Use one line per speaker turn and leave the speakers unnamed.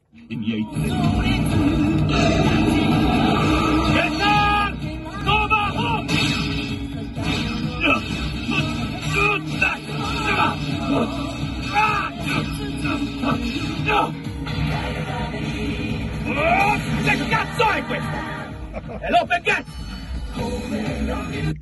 I miei tre. Che cazzo è questo? E lo perché?